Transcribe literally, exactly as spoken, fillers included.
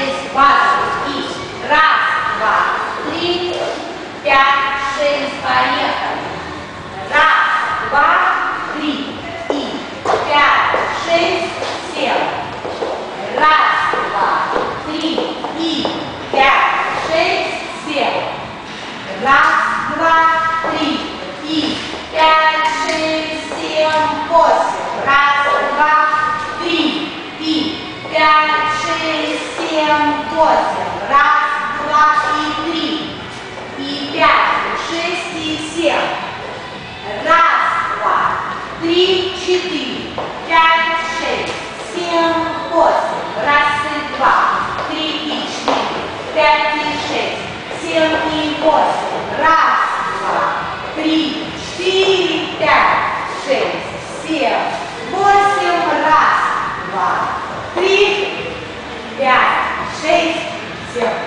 шесть, базовый. И раз, два, три, пять, шесть, поехали. Раз, два, три, и пять, шесть, семь. Раз, два, три, и пять, шесть, семь. Раз, два, три, и пять, шесть, семь, восемь. Раз, два, три, и пять, шесть, семь, восемь. Раз, два и три, и пять, шесть и семь. Раз, два, три, четыре, пять, шесть, семь, восемь. Раз и два, три и четыре, пять и шесть, семь и восемь. Раз, два, три, четыре, пять, шесть, семь, восемь. Раз, два, три, пять, шесть, семь.